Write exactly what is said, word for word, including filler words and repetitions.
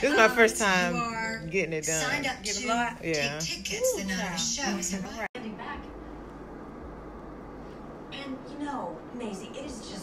This is my first You time are getting it done. signed up Get a to lot? Yeah. take tickets the night of the show. Is that right? Standing back. And you know, Maisie, it is just